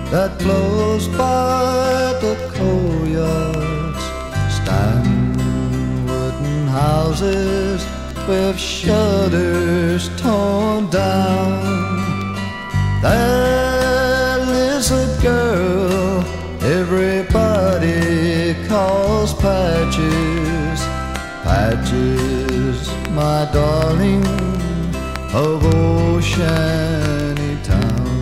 that flows by the coal yards stand wooden houses with shutters torn down. There lives a girl everybody calls Patches, Patches, my darling of old Shantytown.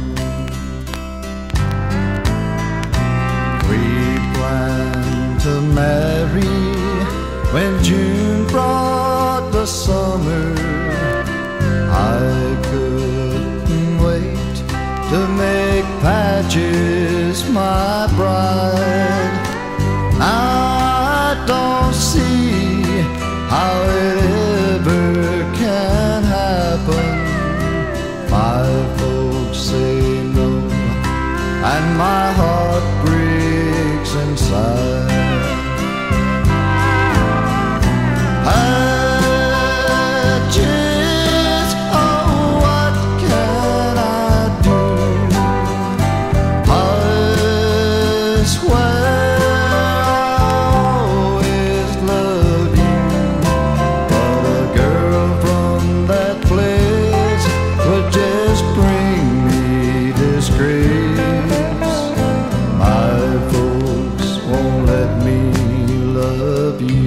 We planned to marry when June brought the summer. I couldn't wait to make Patches my bride. Now I don't see how it ever can happen. My folks say no, and my heart breaks inside. Patches, oh, what can I do? I swear I'll always love you, but a girl from that place would just bring me disgrace. My folks won't let me love you.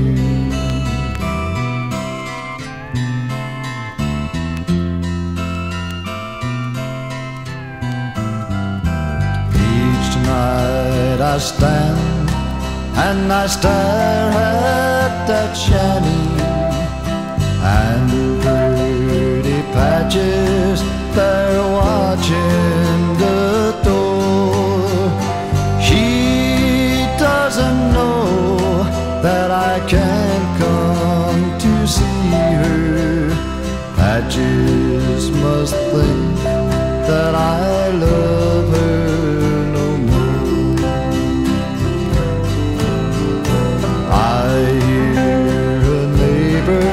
Each night I stand and I stare at that shanty, and pretty Patches there watching the door. She doesn't know that I can't come to see her. Patches must think that I love her no more. I hear a neighbor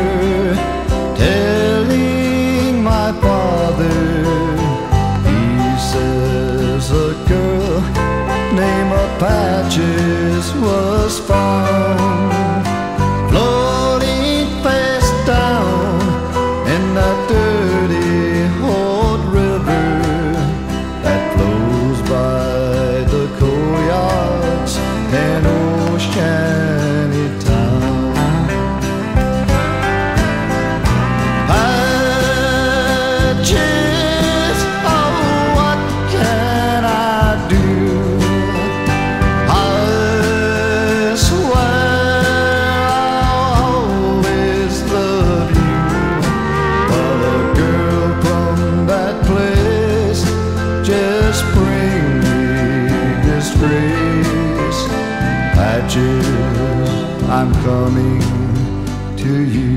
telling my father, he says a girl named Patches was found floating face down in that dirty old river that flows by the coal yards in old Shantytown. Patches, oh, what can I do? I swear I'll always love you, but a girl from that place just bring me disgrace. Patches, I'm coming to you.